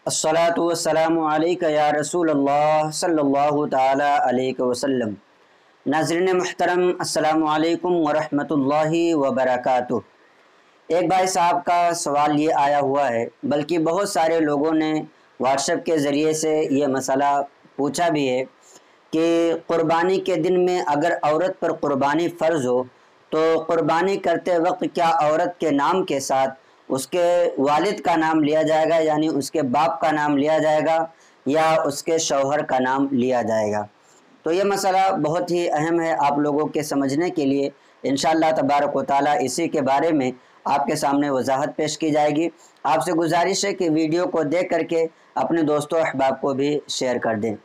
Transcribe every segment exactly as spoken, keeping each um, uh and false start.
अस्सलातु वस्सलामु अलैका या रसूल अल्लाह सल्लल्लाहु ताला अलैहि वसल्लम। नाज़रीन मुहतरम, अस्सलामु अलैकुम वरहमतुल्लाहि वबरकातुह। एक भाई साहब का सवाल ये आया हुआ है, बल्कि बहुत सारे लोगों ने व्हाट्सएप के ज़रिए से ये मसला पूछा भी है कि क़ुरबानी के दिन में अगर औरत पर क़ुरबानी फ़र्ज़ हो तो क़ुरबानी करते वक्त क्या औरत के नाम के साथ उसके वालिद का नाम लिया जाएगा, यानी उसके बाप का नाम लिया जाएगा, या उसके शौहर का नाम लिया जाएगा। तो ये मसला बहुत ही अहम है आप लोगों के समझने के लिए। इंशाअल्लाह तबारक व तआला इसी के बारे में आपके सामने वजाहत पेश की जाएगी। आपसे गुजारिश है कि वीडियो को देख करके अपने दोस्तों अहबाब को भी शेयर कर दें।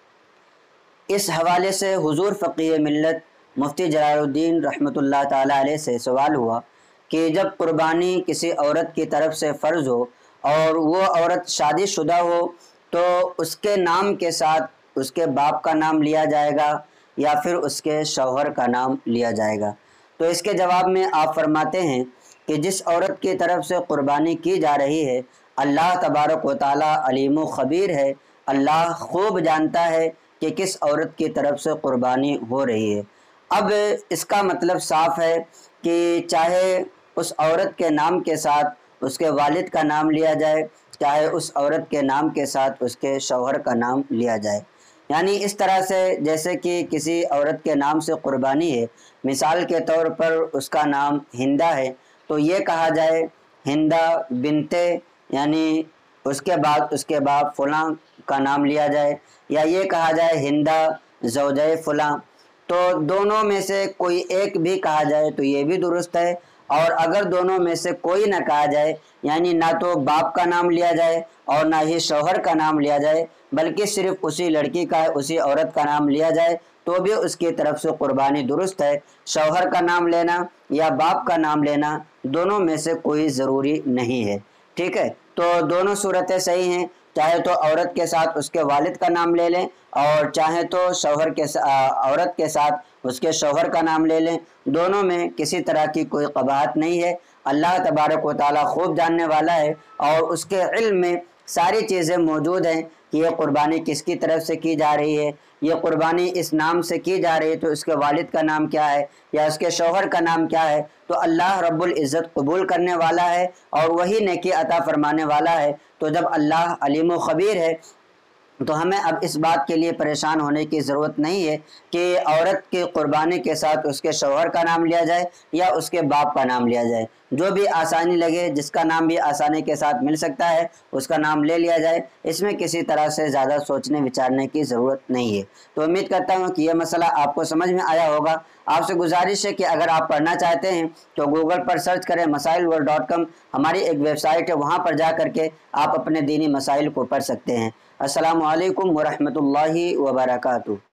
इस हवाले से हुजूर फ़क़ीह मिल्लत मुफ्ती जलालुद्दीन रहमतुल्लाह ताला अलैह से सवाल हुआ कि जब क़ुरबानी किसी औरत की तरफ से फ़र्ज़ हो और वो औरत शादीशुदा हो तो उसके नाम के साथ उसके बाप का नाम लिया जाएगा या फिर उसके शौहर का नाम लिया जाएगा। तो इसके जवाब में आप फरमाते हैं कि जिस औरत की तरफ से क़ुरबानी की जा रही है, अल्लाह तबारक व तआला अलीम व ख़बीर है। अल्लाह खूब जानता है कि किस औरत की तरफ से क़ुरबानी हो रही है। अब इसका मतलब साफ़ है कि चाहे उस औरत के नाम के साथ उसके वालिद का नाम लिया जाए, चाहे उस औरत के नाम के साथ उसके शौहर का नाम लिया जाए। यानी इस तरह से जैसे कि किसी औरत के नाम से क़ुरबानी है, मिसाल के तौर पर उसका नाम हिंदा है, तो ये कहा जाए हिंदा बिनते, यानी उसके बाद उसके बाप फ़लाँ का नाम लिया जाए, या ये कहा जाए हिंदा ज़ौजे फ़लाँ। तो दोनों में से कोई एक भी कहा जाए तो ये भी दुरुस्त है। और अगर दोनों में से कोई ना कहा जाए, यानी ना तो बाप का नाम लिया जाए और ना ही शौहर का नाम लिया जाए, बल्कि सिर्फ उसी लड़की का, उसी औरत का नाम लिया जाए, तो भी उसकी तरफ से क़ुरबानी दुरुस्त है। शौहर का नाम लेना या बाप का नाम लेना, दोनों में से कोई ज़रूरी नहीं है। ठीक है, तो दोनों सूरतें सही हैं। चाहे तो औरत के साथ उसके वालिद का नाम ले लें और चाहे तो शौहर के औरत के साथ उसके शौहर का नाम ले लें, दोनों में किसी तरह की कोई क़बाहत नहीं है। अल्लाह तबारक व तआला खूब जानने वाला है और उसके इल्म में सारी चीज़ें मौजूद हैं कि ये क़ुरबानी किसकी तरफ से की जा रही है, ये क़ुरबानी इस नाम से की जा रही है तो उसके वालिद का नाम क्या है या उसके शौहर का नाम क्या है। तो अल्लाह रब्बुल इज़्ज़त कबूल करने वाला है और वही नेकी अता फरमाने वाला है। तो जब अल्लाह अलीम व ख़बीर है तो हमें अब इस बात के लिए परेशान होने की ज़रूरत नहीं है कि औरत की क़ुरबानी के साथ उसके शौहर का नाम लिया जाए या उसके बाप का नाम लिया जाए। जो भी आसानी लगे, जिसका नाम भी आसानी के साथ मिल सकता है, उसका नाम ले लिया जाए। इसमें किसी तरह से ज़्यादा सोचने विचारने की ज़रूरत नहीं है। तो उम्मीद करता हूँ कि यह मसला आपको समझ में आया होगा। आपसे गुजारिश है कि अगर आप पढ़ना चाहते हैं तो गूगल पर सर्च करें मसाइल वर्ल्ड डॉट कॉम, हमारी एक वेबसाइट है, वहाँ पर जा करके आप अपने दीनी मसाइल को पढ़ सकते हैं। अस्सलामु अलैकुम वरहमतुल्लाहि वबरकातुहू।